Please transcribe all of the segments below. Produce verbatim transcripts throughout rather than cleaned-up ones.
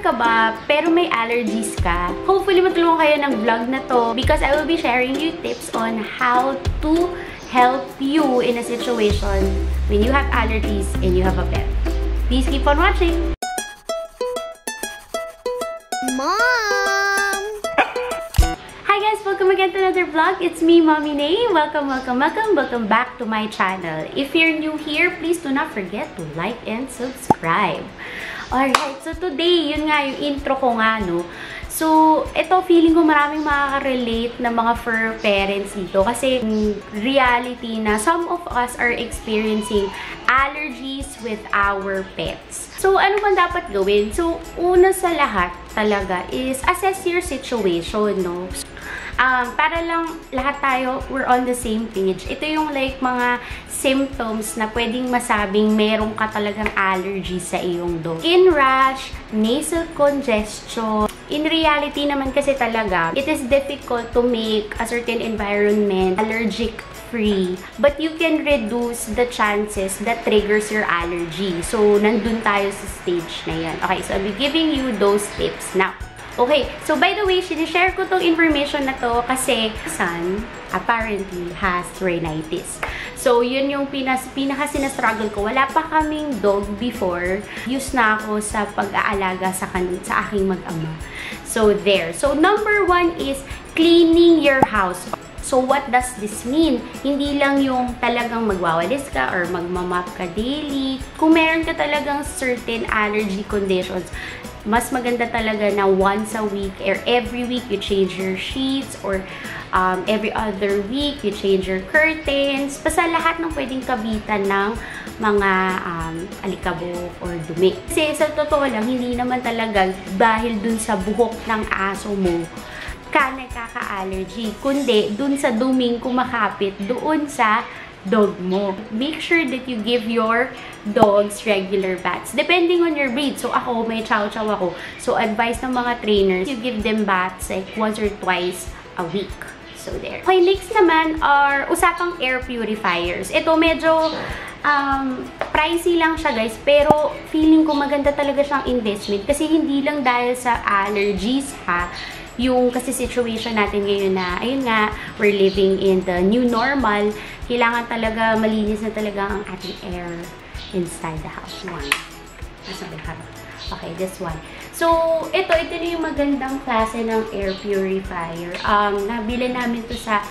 ka ba pero may allergies ka? Hopefully matulungan kayo ng vlog na to because I will be sharing you tips on how to help you in a situation when you have allergies and you have a pet. Please keep on watching! Mom! Hi guys! Welcome again to another vlog. It's me, Mommy Nay. Welcome, welcome, welcome, welcome back to my channel. If you're new here, please do not forget to like and subscribe. Alright, so today, yun nga yung intro ko nga, no? So, ito, feeling ko maraming makaka-relate na mga fur parents dito kasi reality na some of us are experiencing allergies with our pets. So, ano bang dapat gawin? So, una sa lahat talaga is assess your situation, no? Um, para lang lahat tayo, we're on the same page. Ito yung like mga symptoms na pwedeng masabing meron ka talagang allergy sa iyong dog. Skin rash, nasal congestion. In reality naman kasi talaga, it is difficult to make a certain environment allergic free. But you can reduce the chances that triggers your allergy. So, nandun tayo sa stage na yan. Okay, so I'll be giving you those tips now. Okay, so by the way, sinishare ko tong information na to kasi son apparently has rhinitis. So, yun yung pinas, pinaka sinastruggle ko. Wala pa kaming dog before. Use na ako sa pag-aalaga sa, kan sa aking mag-ama. So, there. So, number one is cleaning your house. So, what does this mean? Hindi lang yung talagang magwawalis ka or magmamap ka daily. Kung meron ka talagang certain allergy conditions, mas maganda talaga na once a week or every week you change your sheets or um, every other week you change your curtains. Basta lahat ng pwedeng kabitan ng mga um, alikabok or dumi. Kasi sa totoo lang, hindi naman talaga dahil dun sa buhok ng aso mo ka nagkaka-allergy, kundi dun sa duming kumakapit doon sa dog mo. Make sure that you give your dogs regular baths. Depending on your breed. So, ako, may chow-chow ako. So, advice ng mga trainers, you give them baths like once or twice a week. So, there. Okay, next naman are usapang air purifiers. Ito, medyo um, pricey lang siya, guys. Pero, feeling ko maganda talaga siyang investment. Kasi hindi lang dahil sa allergies, ha. Yung kasi situation natin ngayon na, ayun nga, we're living in the new normal, kailangan talaga malinis na talaga ang ating air inside the house. One. Okay, this one. So, ito, ito na yung magandang klase ng air purifier. Um, nabili namin to sa,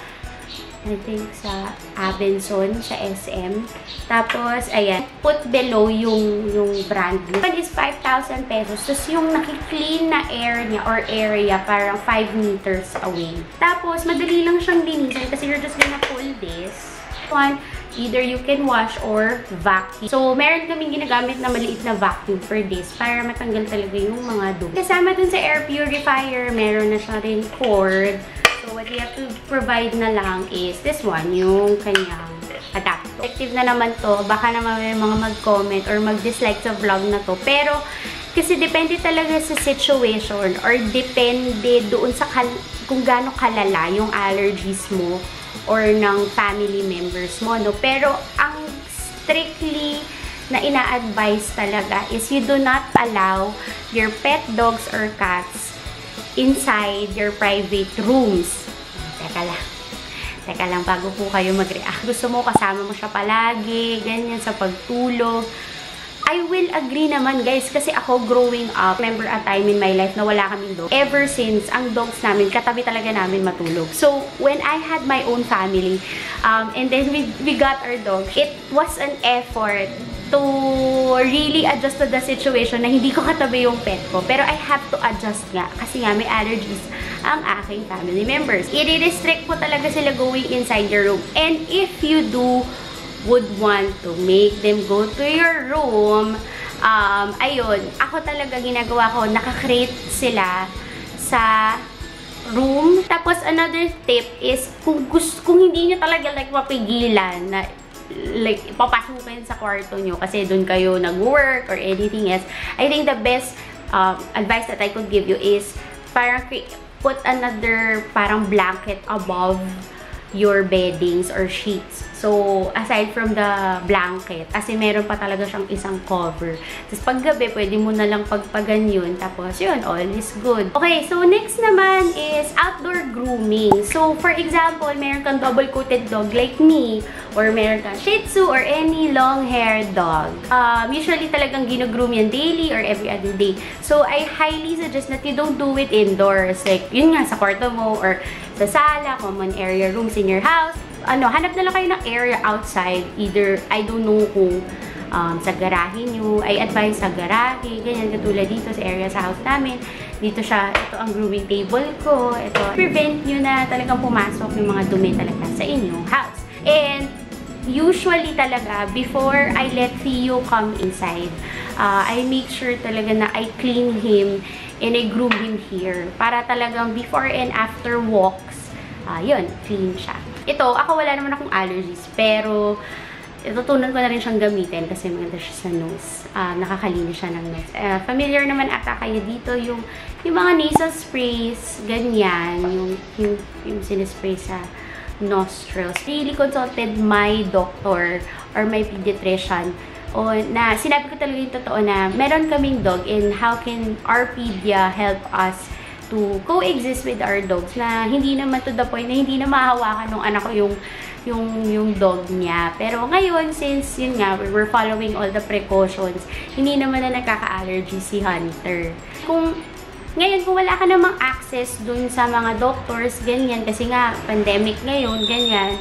I think, sa ABENSON, sa S M. Tapos, ayan, put below yung, yung brand. One is five thousand pesos. Tapos, yung nakiklean na air niya or area, parang five meters away. Tapos, madali lang siyang linisan kasi you're just gonna pull this. One, either you can wash or vacuum. So, meron kaming ginagamit na maliit na vacuum for this para matanggal talaga yung mga dumi. Kasama dun sa air purifier, meron na siya rin cord. So, what you have to provide na lang is this one, yung kanyang adapter. Effective na naman to. Baka naman may mga mag-comment or mag-dislike sa vlog na to. Pero, kasi depende talaga sa situation or depende doon sa kung gaano kalala yung allergies mo or ng family members mo, no? Pero, ang strictly na ina-advise talaga is you do not allow your pet dogs or cats inside your private rooms. Teka lang. Teka lang, bago po kayo mag-react. Gusto mo kasama mo siya palagi, ganyan, sa pagtulog. I will agree naman, guys, kasi ako growing up, remember a time in my life na wala kaming dog. Ever since, ang dogs namin, katabi talaga namin matulog. So, when I had my own family, um, and then we, we got our dog, it was an effort to really adjust to the situation na hindi ko katabi yung pet ko. Pero I have to adjust nga kasi nga may allergies ang aking family members. I-restrict po talaga sila going inside your room. And if you do would want to make them go to your room, um, ayun, ako talaga ginagawa ko, nakakreate sila sa room. Tapos, another tip is, kung, gusto, kung hindi nyo talaga like mapigilan na like, papasukin sa kwarto nyo kasi doon kayo nag-work or anything else, I think the best um, advice that I could give you is parang put another parang blanket above your beddings or sheets. So, aside from the blanket, kasi meron pa talaga siyang isang cover. Tapos, paggabi, pwede mo na lang pagpagan yun. Tapos, yun, all is good. Okay, so next naman is outdoor grooming. So, for example, meron kang double-coated dog like me, or meron kang Shih Tzu, or any long-haired dog. Um, usually, talagang gino-groom yan daily or every other day. So, I highly suggest that you don't do it indoors. Like, yun nga, sa kwarto mo, or sa sala, common area rooms in your house. Ano, hanap na lang kayo ng area outside. Either, I don't know kung um, sa garahe nyo. I advise sa garahe. Ganyan, katulad dito sa area sa house namin. Dito siya, ito ang grooming table ko. Ito, prevent nyo na talagang pumasok yung mga dumi talaga sa inyong house. And, usually talaga, before I let Theo come inside, uh, I make sure talaga na I clean him and I groom him here. Para talagang before and after walks, uh, yun, clean siya. Ito, ako wala naman akong allergies, pero itutunan ko na rin siyang gamitin kasi maganda siya sa nose. Uh, nakakalinis siya ng nose. Uh, familiar naman ata kayo dito yung, yung mga nasal sprays, ganyan, yung, yung, yung sinispray sa nostrils. Really consulted my doctor or my pediatrician o na sinabi ko talaga yung totoo na meron kaming dog and how can our pedia help us to coexist with our dogs na hindi naman to the point na hindi na mahawakan ng anak ko yung yung yung dog niya. Pero ngayon, since yun nga, we were following all the precautions, hindi naman na nagkaka-allergy si Hunter. Kung ngayon, kung wala ka namang access dun sa mga doctors, ganyan, kasi nga, pandemic ngayon, ganyan,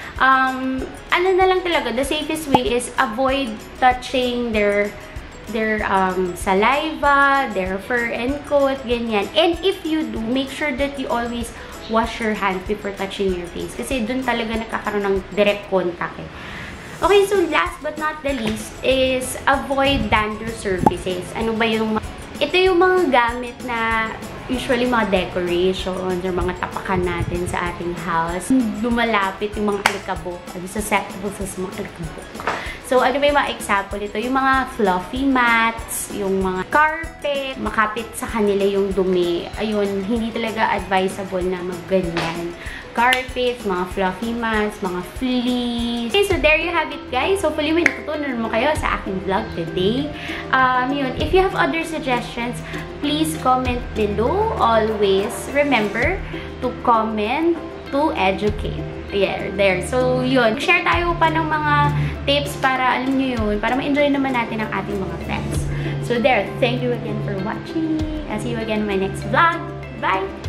um, ano na lang talaga, the safest way is avoid touching their their um, saliva, their fur and coat, ganyan. And if you do, make sure that you always wash your hands before touching your face. Kasi dun talaga nakakaroon ng direct contact eh. Okay, so last but not the least is avoid dander surfaces. Ano ba yung... Ito yung mga gamit na usually mga decorations or mga tapakan natin sa ating house. Lumalapit yung mga alikabok. Ano, susceptible sa mga alikabok. So, ano ba yung mga example ito? Yung mga fluffy mats, yung mga carpet, makapit sa kanila yung dumi. Ayun, hindi talaga advisable na magganyan. Carpets, mga fluffy mats, mga fleece. Okay, so there you have it, guys. Hopefully, may natutunan mo kayo sa aking vlog today. Um, yun, if you have other suggestions, please comment below. Always remember to comment to educate. Yeah, there. So, yun. Share tayo pa ng mga tips para, alam nyo yun, para ma-enjoy naman natin ang ating mga pets. So, there. Thank you again for watching. I'll see you again in my next vlog. Bye!